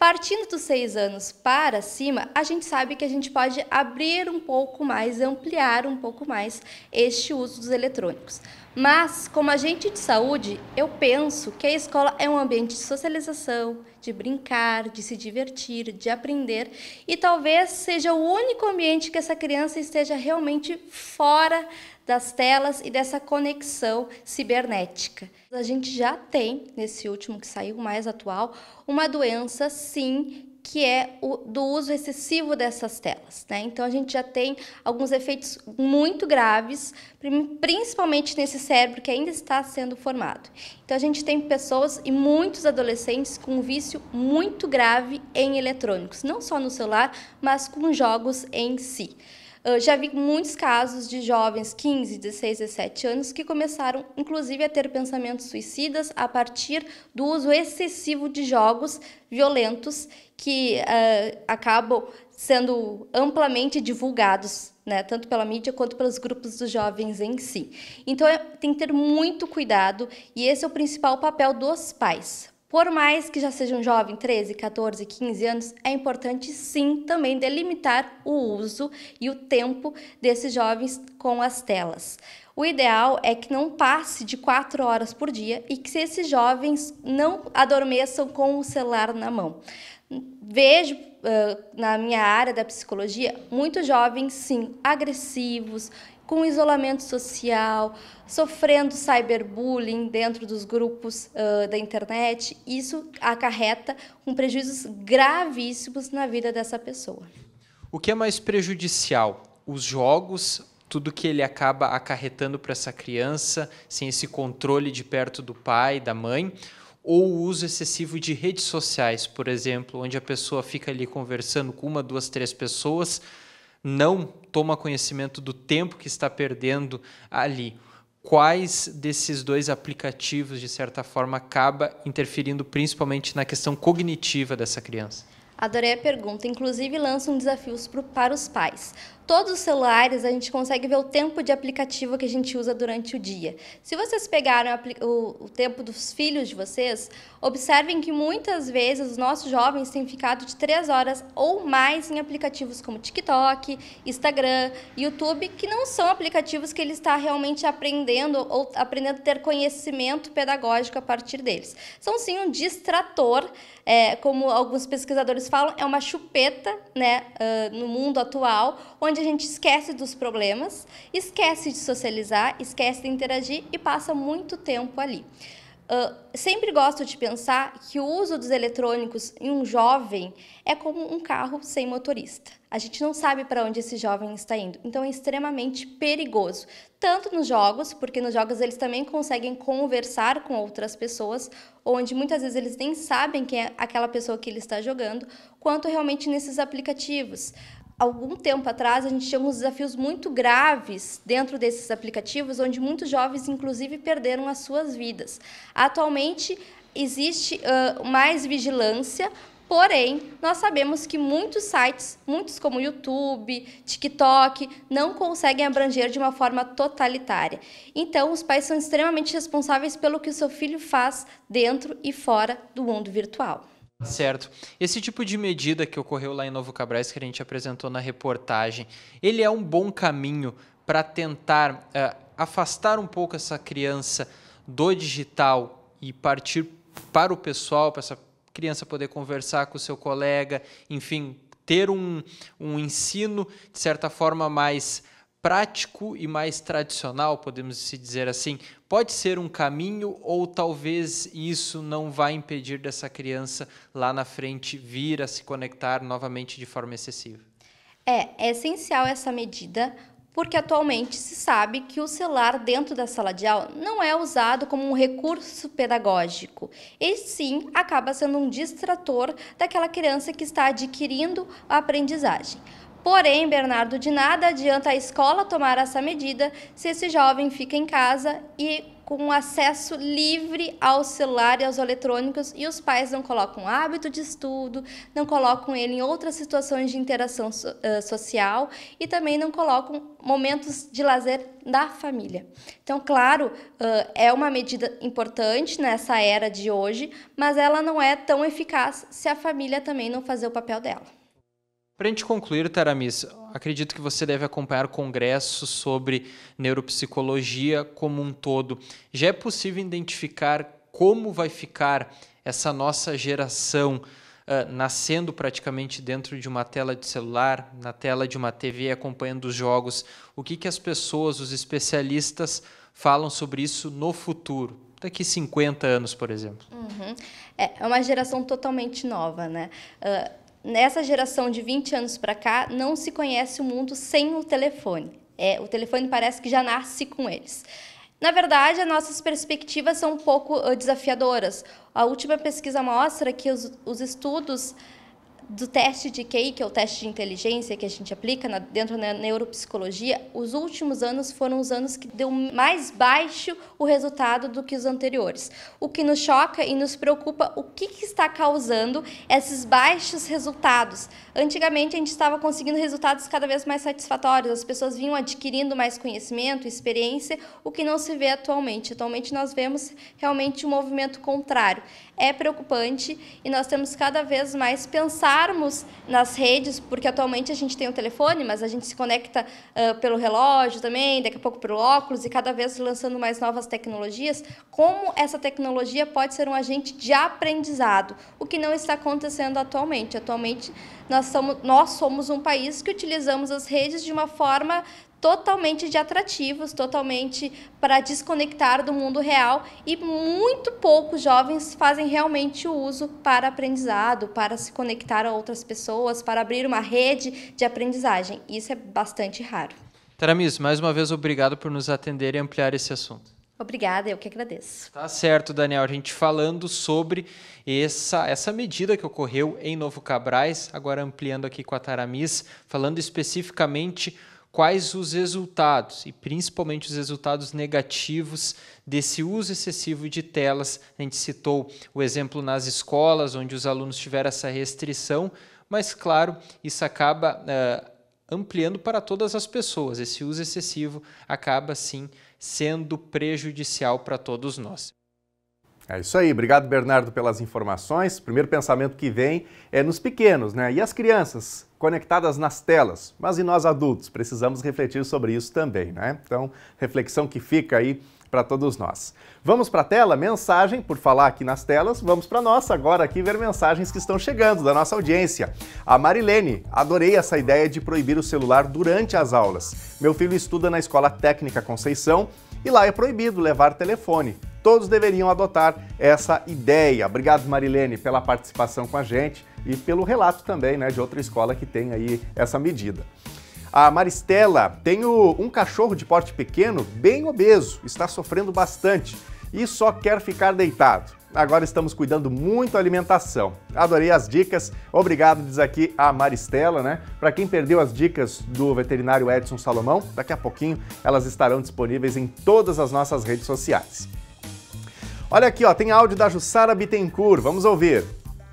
Partindo dos 6 anos para cima, a gente sabe que a gente pode abrir um pouco mais, ampliar um pouco mais este uso dos eletrônicos. Mas, como agente de saúde, eu penso que a escola é um ambiente de socialização, de brincar, de se divertir, de aprender, e talvez seja o único ambiente que essa criança esteja realmente fora das telas e dessa conexão cibernética. A gente já tem, nesse último que saiu, mais atual, uma doença, sim, que é o do uso excessivo dessas telas, né? Então, a gente já tem alguns efeitos muito graves, principalmente nesse cérebro que ainda está sendo formado. Então, a gente tem pessoas e muitos adolescentes com um vício muito grave em eletrônicos, não só no celular, mas com jogos em si. Já vi muitos casos de jovens, 15, 16, 17 anos, que começaram, inclusive, a ter pensamentos suicidas a partir do uso excessivo de jogos violentos que acabam sendo amplamente divulgados, né, tanto pela mídia quanto pelos grupos dos jovens em si. Então, tem que ter muito cuidado e esse é o principal papel dos pais. Por mais que já seja um jovem, 13, 14, 15 anos, é importante sim também delimitar o uso e o tempo desses jovens com as telas. O ideal é que não passe de 4 horas por dia e que esses jovens não adormeçam com o celular na mão. Vejo na minha área da psicologia muitos jovens, sim, agressivos, com isolamento social, sofrendo cyberbullying dentro dos grupos da internet. Isso acarreta com prejuízos gravíssimos na vida dessa pessoa. O que é mais prejudicial? Os jogos, tudo que ele acaba acarretando para essa criança, sem esse controle de perto do pai, da mãe, ou o uso excessivo de redes sociais, por exemplo, onde a pessoa fica ali conversando com 1, 2, 3 pessoas, não toma conhecimento do tempo que está perdendo ali. Quais desses dois aplicativos, de certa forma, acaba interferindo principalmente na questão cognitiva dessa criança? Adorei a pergunta. Inclusive, lança um desafio para os pais. Todos os celulares, a gente consegue ver o tempo de aplicativo que a gente usa durante o dia. Se vocês pegaram o tempo dos filhos de vocês, observem que muitas vezes os nossos jovens têm ficado de 3 horas ou mais em aplicativos como TikTok, Instagram, YouTube, que não são aplicativos que ele está realmente aprendendo ou aprendendo a ter conhecimento pedagógico a partir deles. São sim um distrator, como alguns pesquisadores falam, é uma chupeta, né, no mundo atual, onde a gente esquece dos problemas, esquece de socializar, esquece de interagir e passa muito tempo ali. Sempre gosto de pensar que o uso dos eletrônicos em um jovem é como um carro sem motorista. A gente não sabe para onde esse jovem está indo, então é extremamente perigoso. Tanto nos jogos, porque nos jogos eles também conseguem conversar com outras pessoas, onde muitas vezes eles nem sabem quem é aquela pessoa que ele está jogando, quanto realmente nesses aplicativos. Algum tempo atrás, a gente tinha uns desafios muito graves dentro desses aplicativos, onde muitos jovens, inclusive, perderam as suas vidas. Atualmente, existe mais vigilância, porém, nós sabemos que muitos sites, muitos como YouTube, TikTok, não conseguem abranger de uma forma totalitária. Então, os pais são extremamente responsáveis pelo que o seu filho faz dentro e fora do mundo virtual. Certo. Esse tipo de medida que ocorreu lá em Novo Cabrais, que a gente apresentou na reportagem, ele é um bom caminho para tentar afastar um pouco essa criança do digital e partir para o pessoal, para essa criança poder conversar com o seu colega, enfim, ter um ensino, de certa forma, mais prático e mais tradicional, podemos se dizer assim, pode ser um caminho ou talvez isso não vai impedir dessa criança lá na frente vir a se conectar novamente de forma excessiva? É essencial essa medida, porque atualmente se sabe que o celular dentro da sala de aula não é usado como um recurso pedagógico, e sim acaba sendo um distrator daquela criança que está adquirindo a aprendizagem. Porém, Bernardo, de nada adianta a escola tomar essa medida se esse jovem fica em casa e com acesso livre ao celular e aos eletrônicos, e os pais não colocam hábito de estudo, não colocam ele em outras situações de interação social e também não colocam momentos de lazer da família. Então, claro, é uma medida importante nessa era de hoje, mas ela não é tão eficaz se a família também não fazer o papel dela. Para a gente concluir, Taramis, acredito que você deve acompanhar congressos sobre neuropsicologia como um todo. Já é possível identificar como vai ficar essa nossa geração nascendo praticamente dentro de uma tela de celular, na tela de uma TV, acompanhando os jogos? O que as pessoas, os especialistas, falam sobre isso no futuro? Daqui 50 anos, por exemplo. É uma geração totalmente nova, né? Nessa geração de 20 anos para cá, não se conhece o mundo sem o telefone. O telefone parece que já nasce com eles. Na verdade, as nossas perspectivas são um pouco desafiadoras. A última pesquisa mostra que os estudos do teste de QI, que é o teste de inteligência que a gente aplica dentro da neuropsicologia, os últimos anos foram os anos que deu mais baixo o resultado do que os anteriores. O que nos choca e nos preocupa, o que está causando esses baixos resultados. Antigamente, a gente estava conseguindo resultados cada vez mais satisfatórios, as pessoas vinham adquirindo mais conhecimento, experiência, o que não se vê atualmente. Atualmente, nós vemos realmente um movimento contrário. É preocupante e nós temos cada vez mais pensarmos nas redes, porque atualmente a gente tem o telefone, mas a gente se conecta pelo relógio também, daqui a pouco pelo óculos, e cada vez lançando mais novas tecnologias, como essa tecnologia pode ser um agente de aprendizado, o que não está acontecendo atualmente. Atualmente, nós somos um país que utilizamos as redes de uma forma totalmente de atrativos, totalmente para desconectar do mundo real, e muito poucos jovens fazem realmente o uso para aprendizado, para se conectar a outras pessoas, para abrir uma rede de aprendizagem. Isso é bastante raro. Taramis, mais uma vez, obrigado por nos atender e ampliar esse assunto. Obrigada, eu que agradeço. Tá certo, Daniel. A gente falando sobre essa medida que ocorreu em Novo Cabrais, agora ampliando aqui com a Taramis, falando especificamente quais os resultados, e principalmente os resultados negativos desse uso excessivo de telas. A gente citou o exemplo nas escolas, onde os alunos tiveram essa restrição, mas, claro, isso acaba ampliando para todas as pessoas. Esse uso excessivo acaba, sim, sendo prejudicial para todos nós. É isso aí, obrigado, Bernardo, pelas informações. O primeiro pensamento que vem é nos pequenos, né? E as crianças conectadas nas telas, mas e nós adultos? Precisamos refletir sobre isso também, né? Então, reflexão que fica aí para todos nós. Vamos para a tela, mensagem, por falar aqui nas telas, vamos para a nossa agora aqui ver mensagens que estão chegando da nossa audiência. A Marilene, adorei essa ideia de proibir o celular durante as aulas. Meu filho estuda na Escola Técnica Conceição e lá é proibido levar telefone. Todos deveriam adotar essa ideia. Obrigado, Marilene, pela participação com a gente e pelo relato também, né, de outra escola que tem aí essa medida. A Maristela, tenho um cachorro de porte pequeno, bem obeso, está sofrendo bastante e só quer ficar deitado. Agora estamos cuidando muito da alimentação. Adorei as dicas. Obrigado, diz aqui a Maristela, né? Para quem perdeu as dicas do veterinário Edson Salomão, daqui a pouquinho elas estarão disponíveis em todas as nossas redes sociais. Olha aqui, ó, tem áudio da Jussara Bittencourt, vamos ouvir.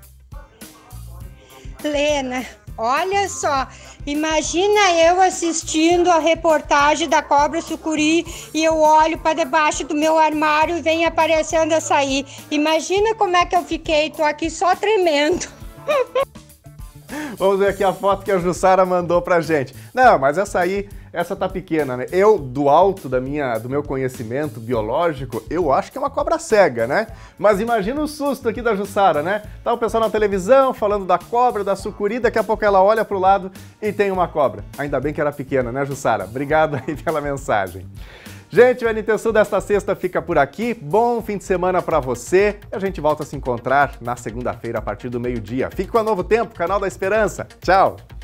Lena, olha só, imagina eu assistindo a reportagem da cobra sucuri e eu olho para debaixo do meu armário e vem aparecendo essa aí. Imagina como é que eu fiquei, tô aqui só tremendo. Vamos ver aqui a foto que a Jussara mandou pra gente. Não, mas essa tá pequena, né? Eu, do alto do meu conhecimento biológico, eu acho que é uma cobra cega, né? Mas imagina o susto aqui da Jussara, né? Tá o pessoal na televisão falando da cobra, da sucuri, daqui a pouco ela olha pro lado e tem uma cobra. Ainda bem que era pequena, né, Jussara? Obrigado aí pela mensagem. Gente, o NT Sul desta sexta fica por aqui. Bom fim de semana para você. A gente volta a se encontrar na segunda-feira a partir do meio-dia. Fique com a Novo Tempo, canal da Esperança. Tchau!